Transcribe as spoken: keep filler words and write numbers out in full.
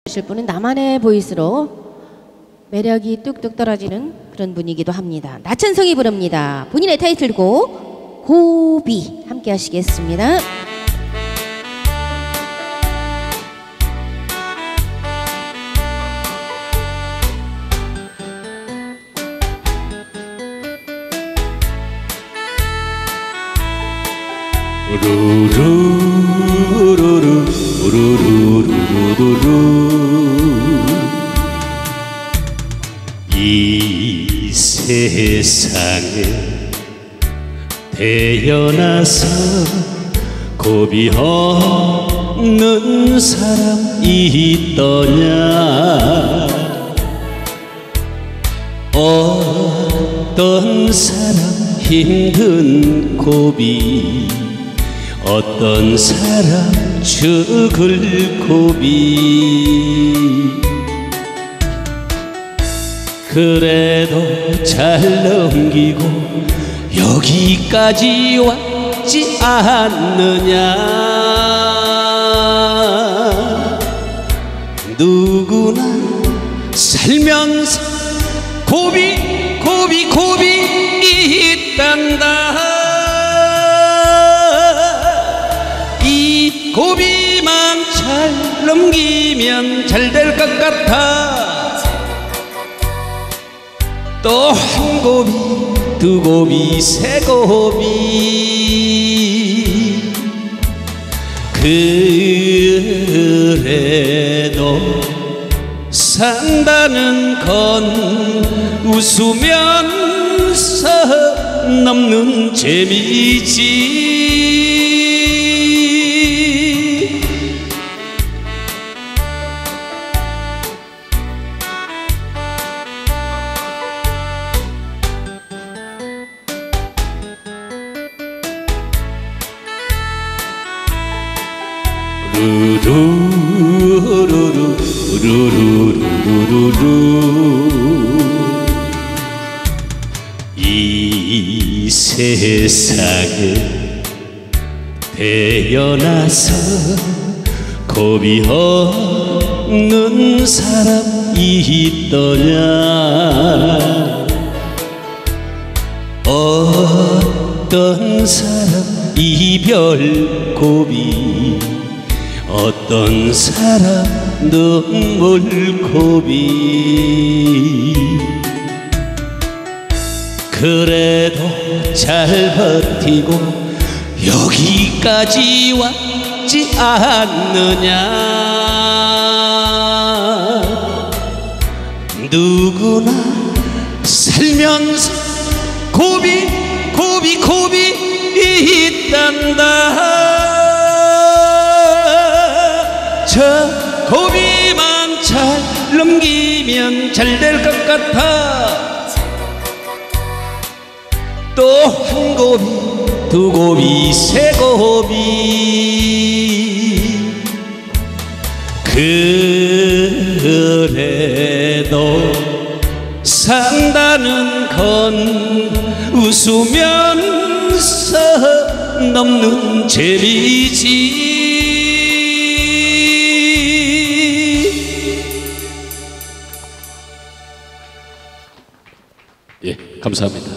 하실 분은 나만의 보이스로 매력이 뚝뚝 떨어지는 그런 분이기도 합니다. 나천성이 부릅니다. 본인의 타이틀곡 고비 함께 하시겠습니다. 루루루루루 루루루루루루 이 세상에 태어나서 고비 없는 사람 있더냐. 어떤 사람 힘든 고비, 어떤 사람 죽을 고비. 그래도 잘 넘기고 여기까지 왔지 않느냐. 누구나 살면서 고비 고비 고비 있단다. 이 고비만 잘 넘기면 잘 될 것 같아. 또 한 고비, 두 고비, 세 고비. 그래도 산다는 건 웃으면서 넘는 재미지. 루루루루루 루루루루루 이 세상에 태어나서 고비 없는 사람 있더냐. 어떤 사람 이별 고비, 어떤 사람 눈물 고비. 그래도 잘 버티고 여기까지 왔지 않느냐. 누구나 살면서 고비 고비 고비 있단다. 저 고비만 잘 넘기면 잘 될 것 같아. 또 한 고비, 두 고비, 세 고비. 그래도 산다는 건 웃으면서 넘는 재미지. 예, 감사합니다.